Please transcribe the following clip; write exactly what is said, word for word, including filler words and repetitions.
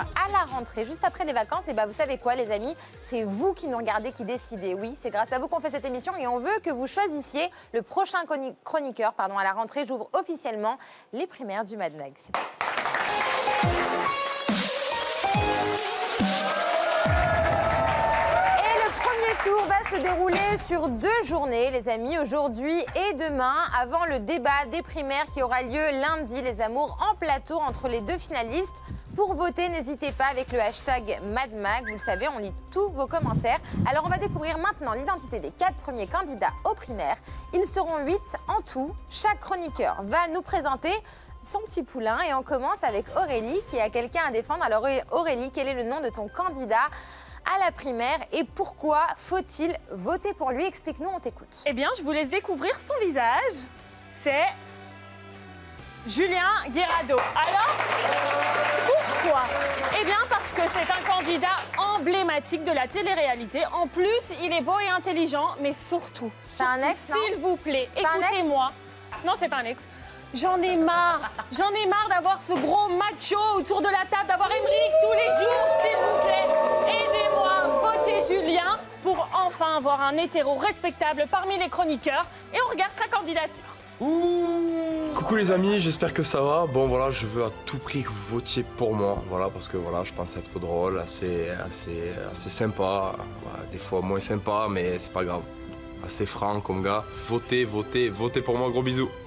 à la rentrée, juste après les vacances. Et bah vous savez quoi les amis, c'est vous qui nous regardez, qui décidez. Oui, c'est grâce à vous qu'on fait cette émission et on veut que vous choisissiez le prochain chroniqueur pardon, à la rentrée. J'ouvre officiellement les primaires du Mad Mag. C'est parti. Le tour va se dérouler sur deux journées, les amis, aujourd'hui et demain, avant le débat des primaires qui aura lieu lundi, les amours en plateau entre les deux finalistes. Pour voter, n'hésitez pas avec le hashtag MadMag. Vous le savez, on lit tous vos commentaires. Alors, on va découvrir maintenant l'identité des quatre premiers candidats aux primaires. Ils seront huit en tout. Chaque chroniqueur va nous présenter son petit poulain et on commence avec Aurélie qui a quelqu'un à défendre. Alors, Aurélie, quel est le nom de ton candidat à la primaire et pourquoi faut-il voter pour lui? Explique-nous, on t'écoute. Eh bien, je vous laisse découvrir son visage. C'est Julien Guerrado. Alors, pourquoi? Eh bien, parce que c'est un candidat emblématique de la télé-réalité. En plus, il est beau et intelligent, mais surtout, c'est un ex, s'il vous plaît, écoutez-moi. Non, c'est pas un ex. J'en ai marre, j'en ai marre d'avoir ce gros macho autour de la table, d'avoir Émeric tous les jours, s'il vous plaît. Aidez-moi, votez Julien pour enfin avoir un hétéro respectable parmi les chroniqueurs. Et on regarde sa candidature. Ouh. Coucou les amis, j'espère que ça va. Bon voilà, je veux à tout prix que vous votiez pour moi, voilà, parce que voilà, je pense être drôle, assez, assez, assez sympa, voilà, des fois moins sympa, mais c'est pas grave. Assez franc comme gars. Votez, votez, votez pour moi, gros bisous.